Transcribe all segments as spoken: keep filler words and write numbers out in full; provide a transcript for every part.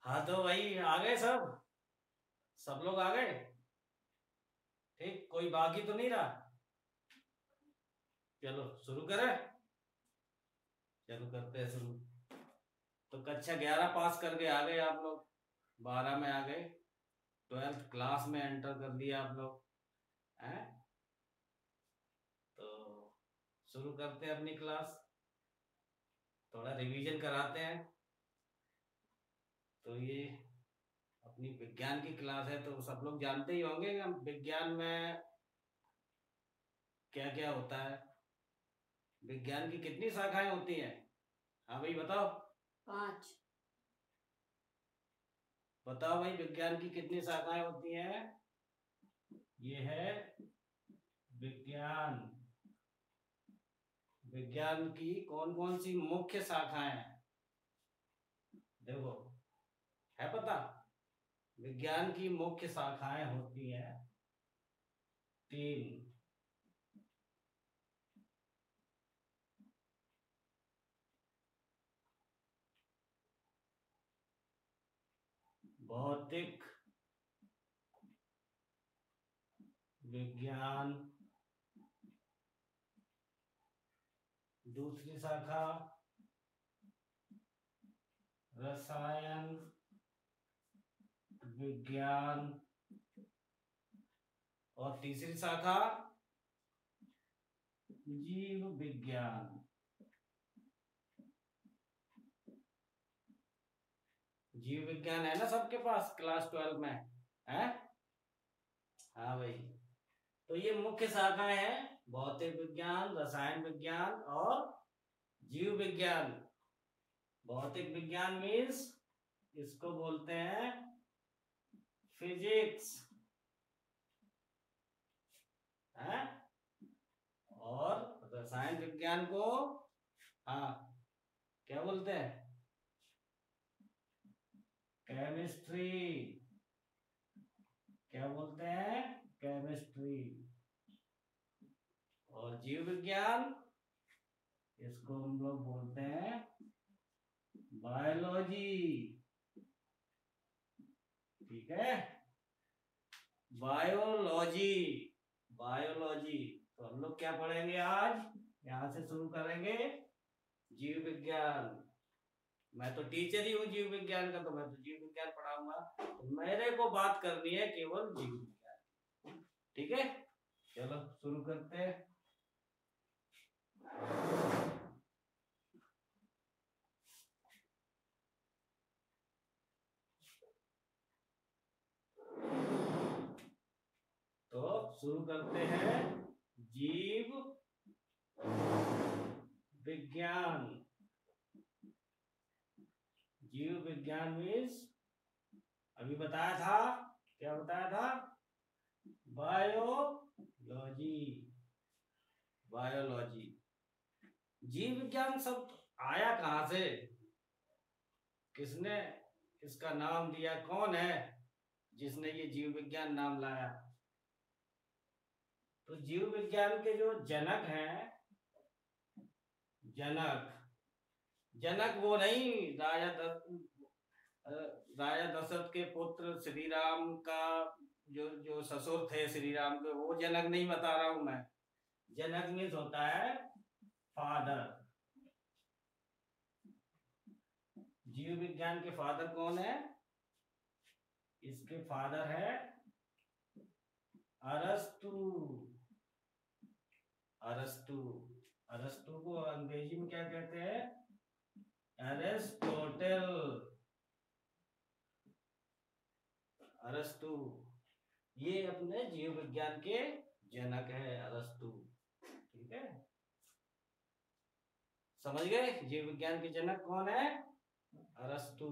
हाँ तो भाई आ गए सब सब लोग आ गए। ठीक, कोई बाकी तो नहीं रहा। चलो शुरू करें। चलो करते हैं शुरू। तो कक्षा ग्यारह पास करके आ गए आप लोग, बारह में आ गए, ट्वेल्थ क्लास में एंटर कर दिया आप लोग हैं। तो शुरू करते हैं अपनी क्लास, थोड़ा रिवीजन कराते हैं। तो ये अपनी विज्ञान की क्लास है, तो सब लोग जानते ही होंगे कि हम विज्ञान में क्या क्या होता है। विज्ञान की कितनी शाखाएं होती हैं? हाँ भाई बताओ। पांच। बताओ भाई, विज्ञान की कितनी शाखाएं होती हैं? ये है विज्ञान। विज्ञान की कौन कौन सी मुख्य शाखाएं हैं? देखो, है पता? विज्ञान की मुख्य शाखाएं होती हैं तीन। भौतिक विज्ञान, दूसरी शाखा रसायन विज्ञान, और तीसरी शाखा जीव विज्ञान। जीव विज्ञान है ना सबके पास क्लास ट्वेल्व में? है? हाँ भाई। तो ये मुख्य शाखाएं हैं, भौतिक विज्ञान, रसायन विज्ञान और जीव विज्ञान। भौतिक विज्ञान मीन्स इसको बोलते हैं फिजिक्स है। और रसायन विज्ञान को हाँ क्या बोलते हैं? केमिस्ट्री। क्या बोलते हैं? केमिस्ट्री। और जीव विज्ञान, इसको हम लोग बोलते हैं बायोलॉजी। ठीक है, बायोलॉजी। बायोलॉजी। तो हम लोग क्या पढ़ेंगे आज? यहां से शुरू करेंगे जीव विज्ञान। मैं तो टीचर ही हूँ जीव विज्ञान का, तो मैं तो जीव विज्ञान पढ़ाऊंगा। तो मेरे को बात करनी है केवल जीव विज्ञान। ठीक है, चलो शुरू करते हैं। तो शुरू करते हैं जीव विज्ञान। जीव विज्ञान मीन्स अभी बताया था, क्या बताया था? बायोलॉजी। बायोलॉजी। जीव विज्ञान शब्द आया कहां से? किसने इसका नाम दिया? कौन है जिसने ये जीव विज्ञान नाम लाया? तो जीव विज्ञान के जो जनक हैं, जनक जनक वो नहीं राजा दस राजा दशरथ के पुत्र श्री राम का जो जो ससुर थे श्री राम के, वो जनक नहीं बता रहा हूं मैं। जनक मीन्स होता है फादर। जीव विज्ञान के फादर कौन है? इसके फादर है अरस्तु। अरस्तु। अरस्तु को अंग्रेजी में क्या कहते हैं? एरिस्टोटल। अरस्तु ये अपने जीव विज्ञान के जनक है, अरस्तु। ठीक है, समझ गए? जीव विज्ञान के जनक कौन है? अरस्तु।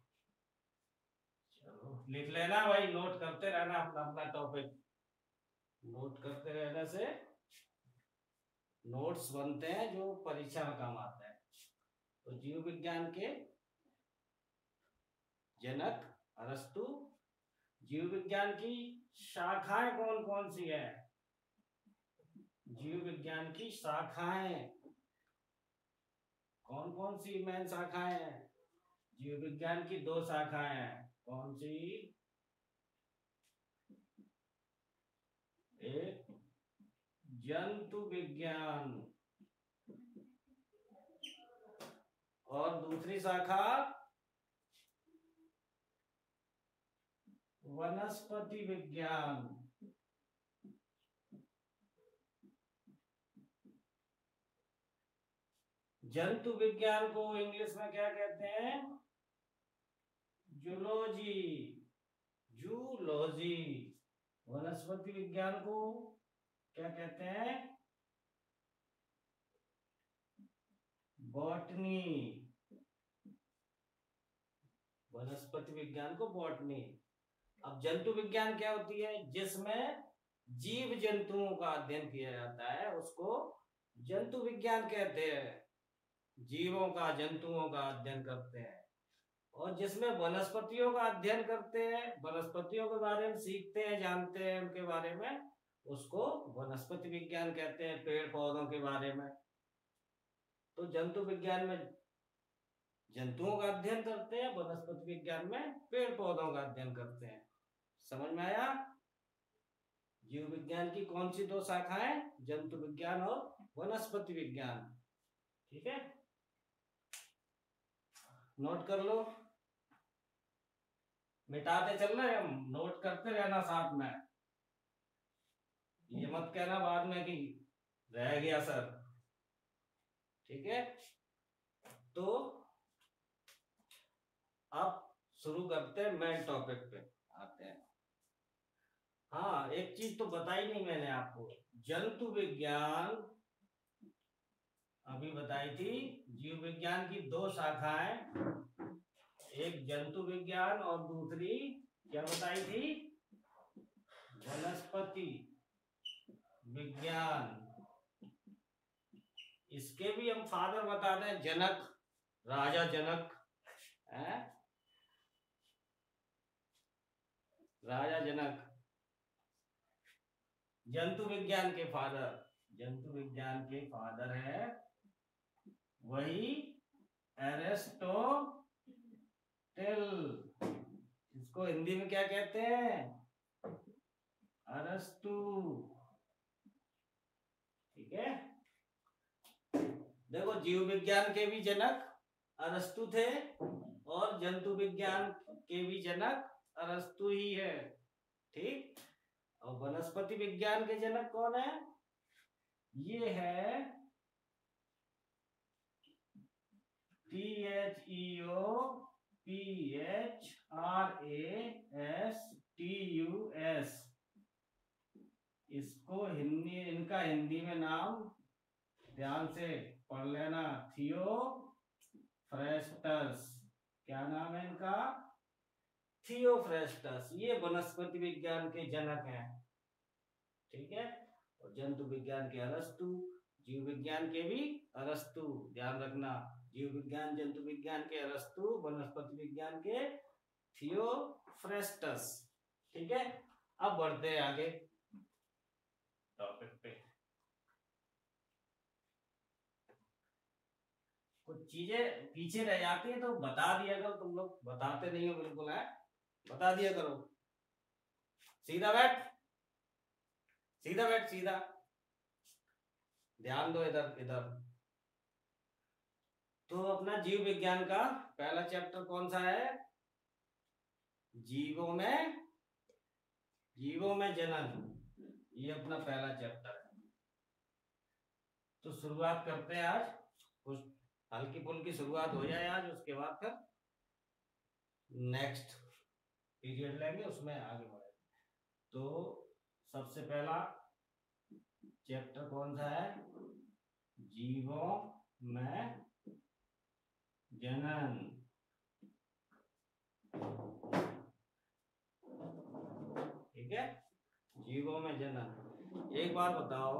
चलो लिख लेना भाई, नोट करते रहना अपना अपना टॉपिक। नोट करते रहने से नोट्स बनते हैं जो परीक्षा में काम आते हैं। तो जीव विज्ञान के जनक अरस्तु। जीव विज्ञान की शाखाएं कौन कौन सी है? जीव विज्ञान की शाखाएं कौन कौन सी मेन शाखाएं हैं? जीव विज्ञान की दो शाखाएं हैं, कौन सी? एक जंतु विज्ञान और दूसरी शाखा वनस्पति विज्ञान। जंतु विज्ञान को इंग्लिश में क्या कहते हैं? Zoology, zoology. वनस्पति विज्ञान को क्या कहते हैं? बॉटनी। वनस्पति विज्ञान को बॉटनी। अब जंतु विज्ञान क्या होती है? जिसमें जीव जंतुओं का अध्ययन किया जाता है उसको जंतु विज्ञान कहते हैं। जीवों का, जंतुओं का अध्ययन करते हैं। और जिसमें वनस्पतियों का अध्ययन करते हैं, वनस्पतियों के बारे में सीखते हैं, जानते हैं उनके बारे में, उसको वनस्पति विज्ञान कहते हैं। पेड़ पौधों के बारे में। तो जंतु विज्ञान में जंतुओं का अध्ययन करते हैं, वनस्पति विज्ञान में पेड़ पौधों का अध्ययन करते हैं। समझ में आया? जीव विज्ञान की कौन सी दो शाखाएं? जंतु विज्ञान और वनस्पति विज्ञान। ठीक है, नोट कर लो। मिटाते चल रहे हम, नोट करते रहना साथ में। ये मत कहना बाद में कि रह गया सर। ठीक है, तो अब शुरू करते हैं, मेन टॉपिक पे आते हैं। हाँ, एक चीज तो बताई नहीं मैंने आपको। जंतु विज्ञान अभी बताई थी। जीव विज्ञान की दो शाखाएं, एक जंतु विज्ञान और दूसरी क्या बताई थी? वनस्पति विज्ञान। इसके भी हम फादर बता दें, जनक, राजा जनक है, राजा जनक जंतु विज्ञान के फादर। जंतु विज्ञान के फादर है वही एरिस्टोटल। इसको हिंदी में क्या कहते हैं? अरस्तु। ठीक है, देखो जीव विज्ञान के भी जनक अरस्तु थे और जंतु विज्ञान के भी जनक अरस्तु ही है। ठीक, और वनस्पति विज्ञान के जनक कौन है? ये है T H E O P H R A S T U S. इसको हिंदी, इनका हिंदी में नाम ध्यान से पढ़ लेना, थियोफ्रेस्टस। क्या नाम है इनका? थियोफ्रेस्टस। ये वनस्पति विज्ञान के जनक हैं। ठीक है, और जंतु विज्ञान के अरस्तु, जीव विज्ञान के भी अरस्तु। ध्यान रखना, जीव विज्ञान जंतु विज्ञान के अरस्तु, वनस्पति विज्ञान के थियोफ्रेस्टस। ठीक है, अब बढ़ते हैं आगे टॉपिक पे। कुछ चीजें पीछे रह जाती है तो बता दिया करो, तुम लोग बताते नहीं हो बिल्कुल है, बता दिया करो। सीधा बैठ, सीधा बैठ, सीधा ध्यान दो इधर इधर। तो अपना जीव विज्ञान का पहला चैप्टर कौन सा है? जीवों में, जीवों में जनन। ये अपना पहला चैप्टर है। तो शुरुआत करते हैं आज, कुछ हल्की फुल्की शुरुआत हो जाए आज, उसके बाद फिर नेक्स्ट पीरियड लेंगे, उसमें आगे बढ़ेंगे। तो सबसे पहला चैप्टर कौन सा है? जीवों में जनन। ठीक है, जीवों में जनन। एक बार बताओ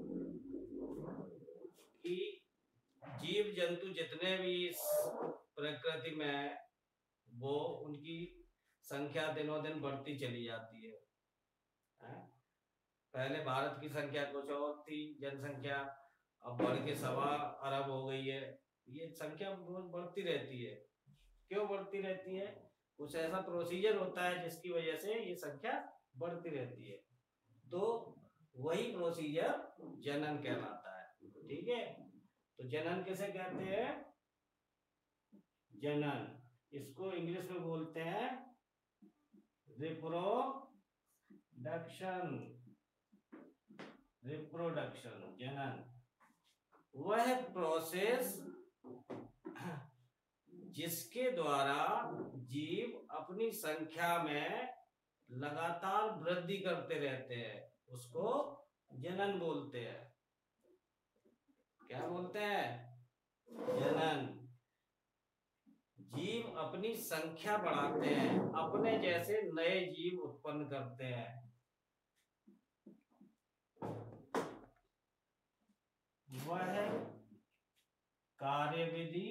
कि जीव जंतु जितने भी इस प्रकृति में है, वो उनकी संख्या दिनों दिन बढ़ती चली जाती है, है? पहले भारत की संख्या कुछ और थी, जनसंख्या, अब बढ़ के सवा अरब हो गई है। ये संख्या रोज बढ़ती रहती है। क्यों बढ़ती रहती है? कुछ ऐसा प्रोसीजर होता है जिसकी वजह से ये संख्या बढ़ती रहती है, तो वही प्रोसीजर जनन कहलाता है। ठीक है, तो जनन किसे कहते हैं? जनन, इसको इंग्लिश में बोलते हैं रिप्रोडक्शन। रिप्रोडक्शन, जनन वह प्रोसेस जिसके द्वारा जीव अपनी संख्या में लगातार वृद्धि करते रहते हैं, उसको जनन बोलते हैं। क्या बोलते हैं? जनन। जीव अपनी संख्या बढ़ाते हैं, अपने जैसे नए जीव उत्पन्न करते हैं। वह कार्यविधि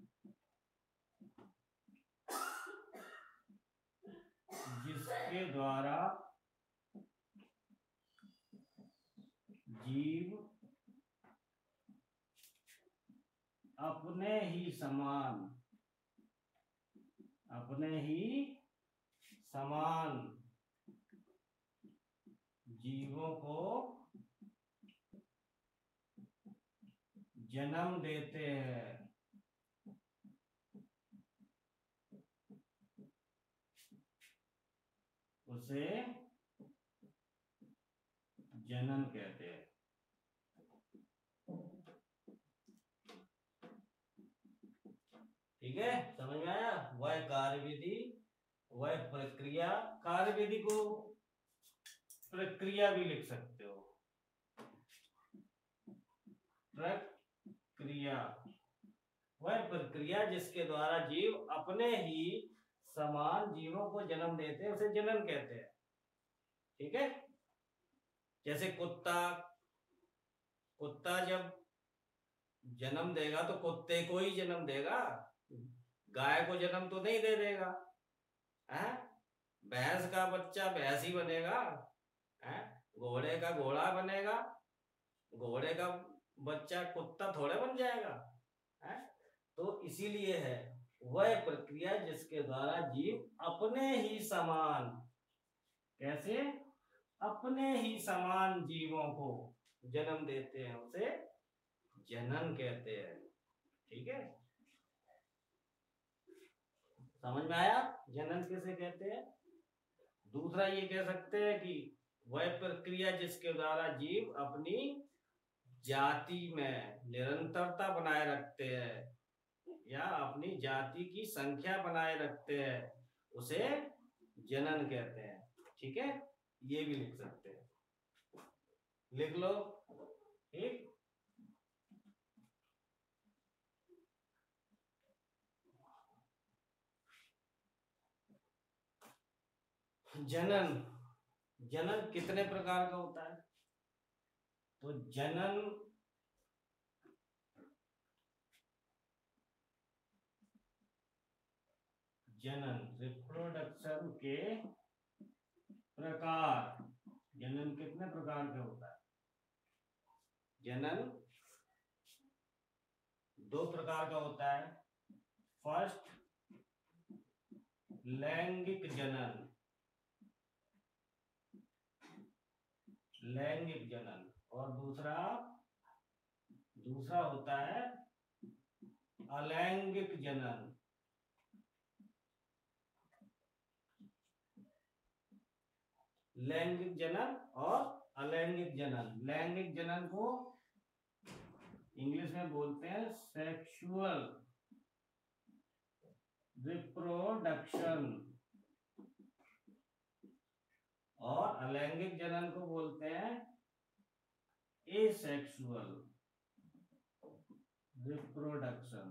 जिसके द्वारा जीव अपने ही समान अपने ही समान जीवों को जन्म देते हैं। उसे जनन कहते हैं। ठीक है, समझ में आया? वह कार्यविधि, वह प्रक्रिया, कार्यविधि को प्रक्रिया भी लिख सकते हो। प्रक्रिया, वह प्रक्रिया जिसके द्वारा जीव अपने ही समान जीवों को जन्म देते हैं, उसे जनन कहते हैं। ठीक है, जैसे कुत्ता कुत्ता जब जन्म देगा तो कुत्ते को ही जन्म देगा, गाय को जन्म तो नहीं दे देगा। है, भैंस का बच्चा भैंस ही बनेगा, है, घोड़े का घोड़ा बनेगा, घोड़े का बच्चा कुत्ता थोड़े बन जाएगा। है, तो इसीलिए है वह प्रक्रिया जिसके द्वारा जीव अपने ही समान, कैसे? अपने ही समान जीवों को जन्म देते हैं, उसे जनन कहते हैं। ठीक है, समझ में आया जनन किसे कहते हैं? दूसरा ये कह सकते हैं कि वह प्रक्रिया जिसके द्वारा जीव अपनी जाति में निरंतरता बनाए रखते हैं या अपनी जाति की संख्या बनाए रखते हैं, उसे जनन कहते हैं। ठीक है, ये भी लिख सकते हैं, लिख लो। ठीक, जनन जनन कितने प्रकार का होता है? तो जनन जनन रिप्रोडक्शन के प्रकार, जनन कितने प्रकार का होता है? जनन दो प्रकार का होता है। फर्स्ट, लैंगिक जनन, लैंगिक जनन, और दूसरा दूसरा होता है अलैंगिक जनन। लैंगिक जनन और अलैंगिक जनन। लैंगिक जनन को इंग्लिश में बोलते हैं सेक्सुअल रिप्रोडक्शन, और अलैंगिक जनन को बोलते हैं एसेक्सुअल रिप्रोडक्शन।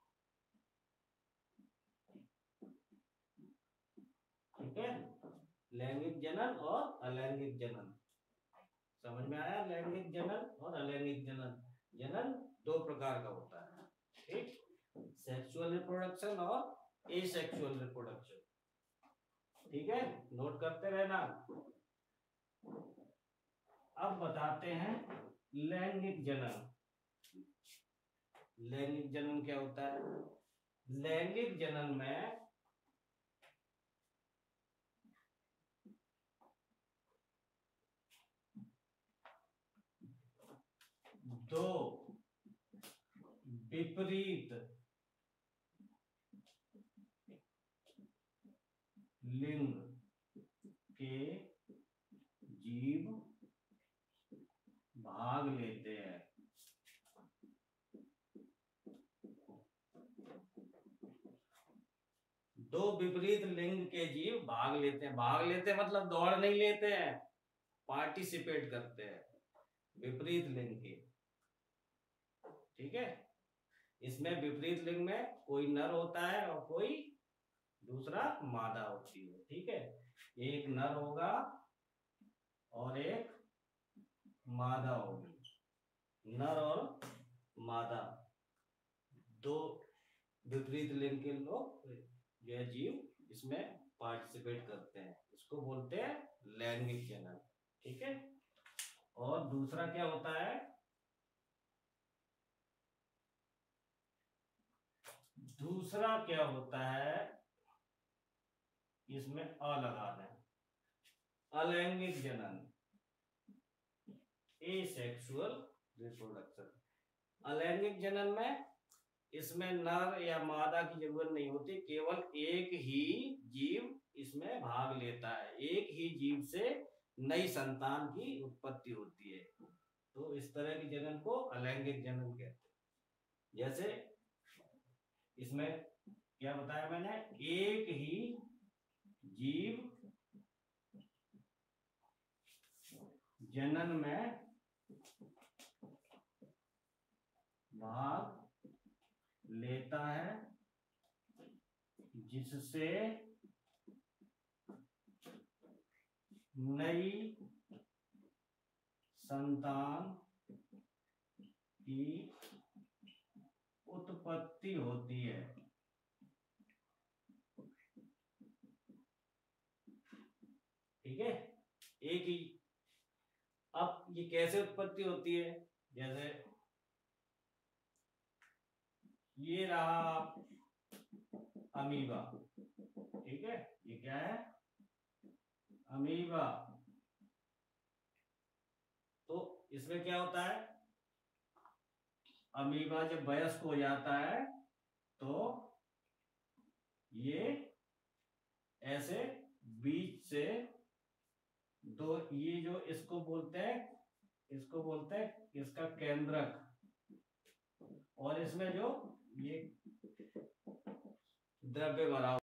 ठीक है, लैंगिक जनन और अलैंगिक जनन, समझ में आया? लैंगिक जनन और अलैंगिक जनन, जनन दो प्रकार का होता है। ठीक, सेक्सुअल रिप्रोडक्शन और एसेक्सुअल रिप्रोडक्शन। ठीक है, नोट करते रहना। अब बताते हैं लैंगिक जनन। लैंगिक जनन क्या होता है? लैंगिक जनन में दो विपरीत लिंग के जीव भाग लेते हैं। दो विपरीत लिंग के जीव भाग लेते हैं। भाग लेते हैं मतलब दौड़ नहीं लेते हैं, पार्टिसिपेट करते हैं, विपरीत लिंग के। ठीक है, इसमें विपरीत लिंग में कोई नर होता है और कोई दूसरा मादा होती है। ठीक है, एक नर होगा और एक मादा होगी। नर और मादा दो विपरीत लिंग के लोग, यह जीव इसमें पार्टिसिपेट करते हैं। इसको बोलते हैं लैंगिक जनन। ठीक है, और दूसरा क्या होता है, दूसरा क्या होता है, इसमें अ लगा दें, अलैंगिक जनन, एसेक्सुअल रिप्रोडक्शन। अलैंगिक जनन में इसमें नर या मादा की जरूरत नहीं होती, केवल एक ही जीव इसमें भाग लेता है, एक ही जीव से नई संतान की उत्पत्ति होती है। तो इस तरह की जनन को अलैंगिक जनन कहते हैं। जैसे इसमें क्या बताया मैंने, एक ही जीव जनन में भाग लेता है जिससे नई संतान की उत्पत्ति होती है। ठीक है, एक ही। अब ये कैसे उत्पत्ति होती है, जैसे ये रहा अमीबा। ठीक है, ये क्या है, अमीबा। तो इसमें क्या होता है, अमीबा जब वयस्क हो जाता है तो ये ऐसे बीच से दो, ये जो इसको बोलते हैं, इसको बोलते हैं इसका केंद्रक, और इसमें जो ये द्रव्य भरा